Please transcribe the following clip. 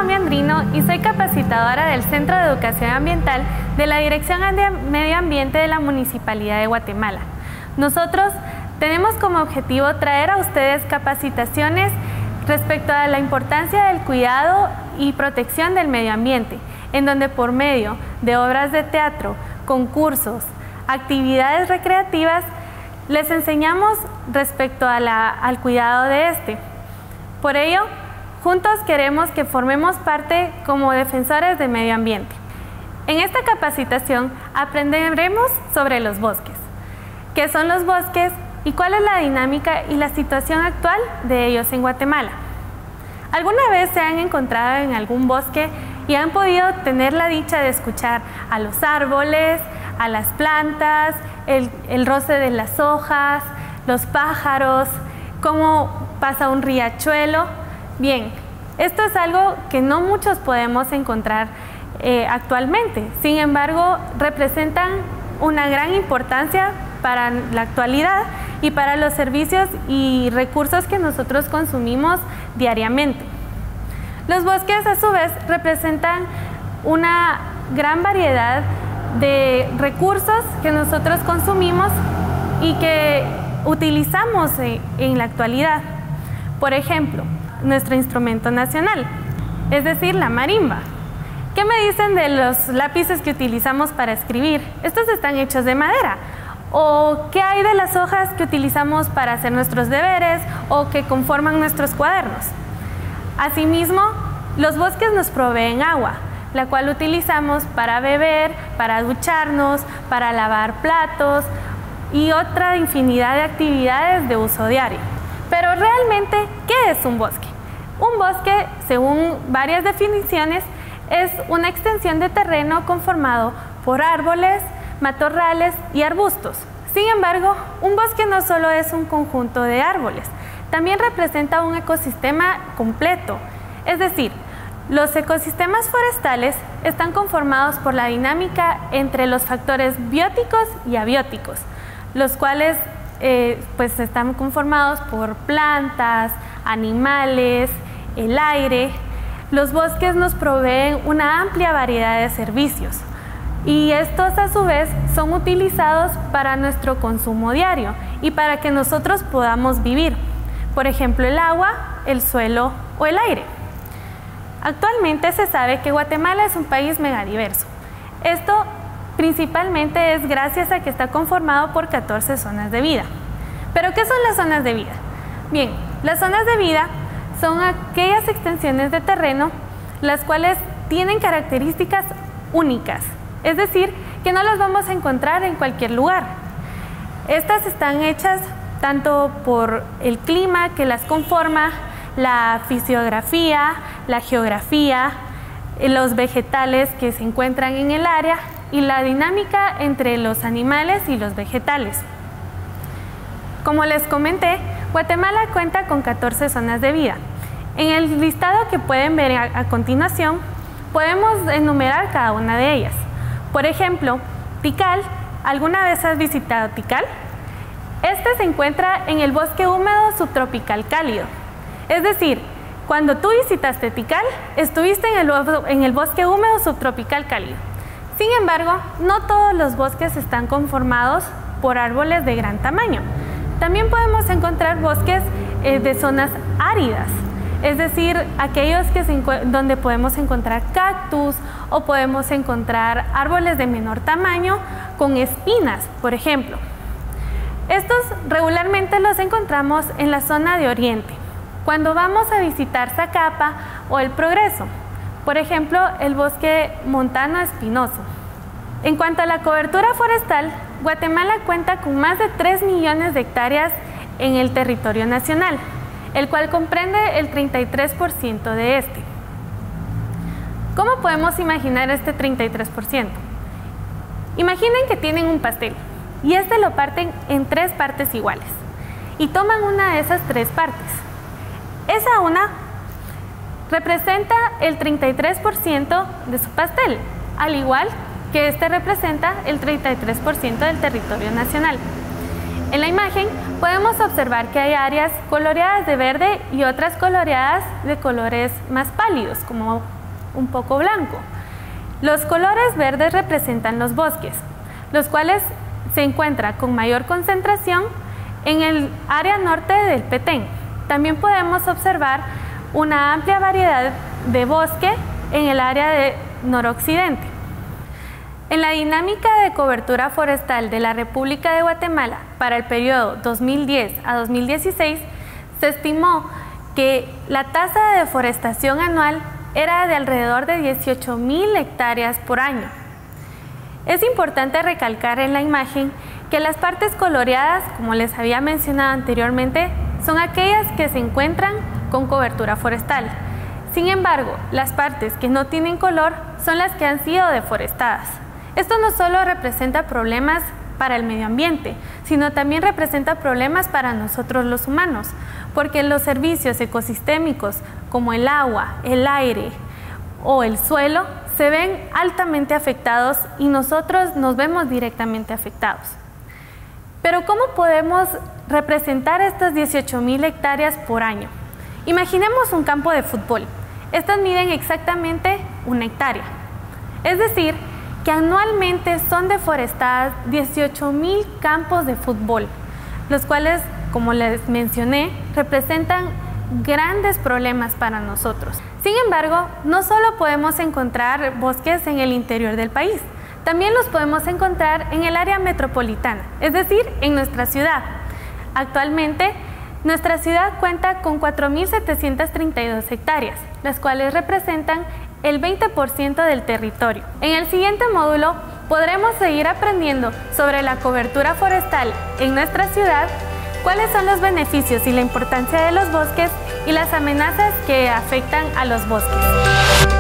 Meandrino y soy capacitadora del Centro de Educación Ambiental de la Dirección de Medio Ambiente de la Municipalidad de Guatemala. Nosotros tenemos como objetivo traer a ustedes capacitaciones respecto a la importancia del cuidado y protección del medio ambiente, en donde por medio de obras de teatro, concursos, actividades recreativas, les enseñamos respecto al cuidado de este. Por ello, juntos queremos que formemos parte como defensores del medio ambiente. En esta capacitación aprenderemos sobre los bosques, qué son los bosques y cuál es la dinámica y la situación actual de ellos en Guatemala. ¿Alguna vez se han encontrado en algún bosque y han podido tener la dicha de escuchar a los árboles, a las plantas, el roce de las hojas, los pájaros, cómo pasa un riachuelo? Bien, esto es algo que no muchos podemos encontrar actualmente. Sin embargo, representan una gran importancia para la actualidad y para los servicios y recursos que nosotros consumimos diariamente. Los bosques, a su vez, representan una gran variedad de recursos que nosotros consumimos y que utilizamos en la actualidad. Por ejemplo, nuestro instrumento nacional, es decir, la marimba. ¿Qué me dicen de los lápices que utilizamos para escribir? Estos están hechos de madera. ¿O qué hay de las hojas que utilizamos para hacer nuestros deberes o que conforman nuestros cuadernos? Asimismo, los bosques nos proveen agua, la cual utilizamos para beber, para ducharnos, para lavar platos y otra infinidad de actividades de uso diario. Pero realmente, ¿qué es un bosque? Un bosque, según varias definiciones, es una extensión de terreno conformado por árboles, matorrales y arbustos. Sin embargo, un bosque no solo es un conjunto de árboles, también representa un ecosistema completo. Es decir, los ecosistemas forestales están conformados por la dinámica entre los factores bióticos y abióticos, los cuales pues están conformados por plantas, animales, el aire. Los bosques nos proveen una amplia variedad de servicios y estos a su vez son utilizados para nuestro consumo diario y para que nosotros podamos vivir. Por ejemplo, el agua, el suelo o el aire. Actualmente se sabe que Guatemala es un país megadiverso. Esto principalmente es gracias a que está conformado por 14 zonas de vida. ¿Pero qué son las zonas de vida? Bien, las zonas de vida son aquellas extensiones de terreno las cuales tienen características únicas, es decir, que no las vamos a encontrar en cualquier lugar. Estas están hechas tanto por el clima que las conforma, la fisiografía, la geografía, los vegetales que se encuentran en el área y la dinámica entre los animales y los vegetales. Como les comenté, Guatemala cuenta con 14 zonas de vida. En el listado que pueden ver a continuación, podemos enumerar cada una de ellas. Por ejemplo, Tikal. ¿Alguna vez has visitado Tikal? Este se encuentra en el bosque húmedo subtropical cálido. Es decir, cuando tú visitaste Tikal, estuviste en el bosque húmedo subtropical cálido. Sin embargo, no todos los bosques están conformados por árboles de gran tamaño. También podemos encontrar bosques de zonas áridas, es decir, aquellos donde podemos encontrar cactus o podemos encontrar árboles de menor tamaño con espinas, por ejemplo. Estos regularmente los encontramos en la zona de Oriente, cuando vamos a visitar Zacapa o El Progreso, por ejemplo, el bosque montano espinoso. En cuanto a la cobertura forestal, Guatemala cuenta con más de 3 millones de hectáreas en el territorio nacional, el cual comprende el 33% de este. ¿Cómo podemos imaginar este 33%? Imaginen que tienen un pastel y este lo parten en 3 partes iguales y toman una de esas 3 partes. Esa una representa el 33% de su pastel, al igual que este representa el 33% del territorio nacional. En la imagen podemos observar que hay áreas coloreadas de verde y otras coloreadas de colores más pálidos, como un poco blanco. Los colores verdes representan los bosques, los cuales se encuentran con mayor concentración en el área norte del Petén. También podemos observar una amplia variedad de bosque en el área de noroccidente. En la dinámica de cobertura forestal de la República de Guatemala para el periodo 2010 a 2016, se estimó que la tasa de deforestación anual era de alrededor de 18,000 hectáreas por año. Es importante recalcar en la imagen que las partes coloreadas, como les había mencionado anteriormente, son aquellas que se encuentran con cobertura forestal. Sin embargo, las partes que no tienen color son las que han sido deforestadas. Esto no solo representa problemas para el medio ambiente, sino también representa problemas para nosotros los humanos, porque los servicios ecosistémicos como el agua, el aire o el suelo se ven altamente afectados y nosotros nos vemos directamente afectados. Pero ¿cómo podemos representar estas 18,000 hectáreas por año? Imaginemos un campo de fútbol. Estas miden exactamente 1 hectárea. Es decir, que anualmente son deforestadas 18,000 campos de fútbol, los cuales, como les mencioné, representan grandes problemas para nosotros. Sin embargo, no solo podemos encontrar bosques en el interior del país, también los podemos encontrar en el área metropolitana, es decir, en nuestra ciudad. Actualmente, nuestra ciudad cuenta con 4,732 hectáreas, las cuales representan el 20% del territorio. En el siguiente módulo podremos seguir aprendiendo sobre la cobertura forestal en nuestra ciudad, cuáles son los beneficios y la importancia de los bosques y las amenazas que afectan a los bosques.